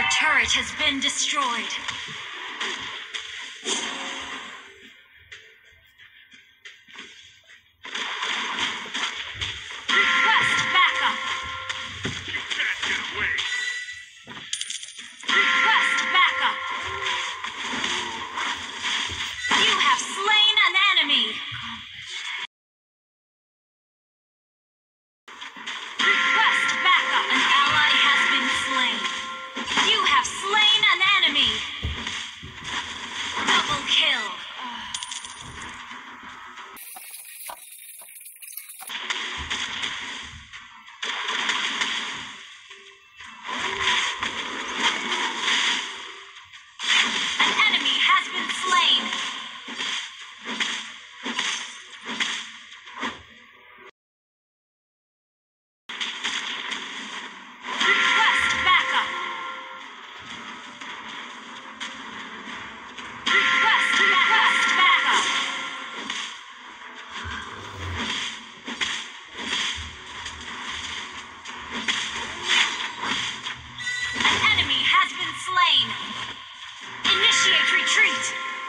turret has been destroyed. Request backup. You can't get away. Request backup. You have slain an enemy. Request backup. An ally has been slain. You have slain an enemy. Double kill. An enemy has been slain. Request backup. Request backup. An enemy has been slain. Initiate retreat.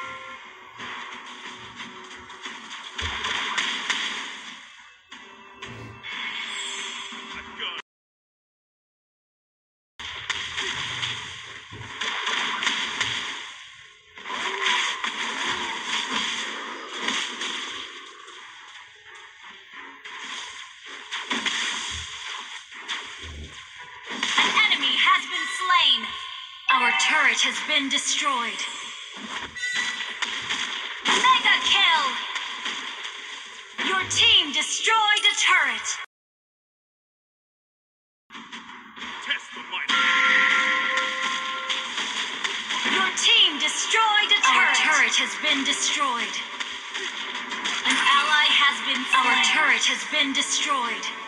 I've got An enemy has been slain. Our turret has been destroyed. Mega kill. Your team destroyed a turret. test the might. Your team destroyed a turret. Our turret has been destroyed. An ally has been slain. Our turret has been destroyed.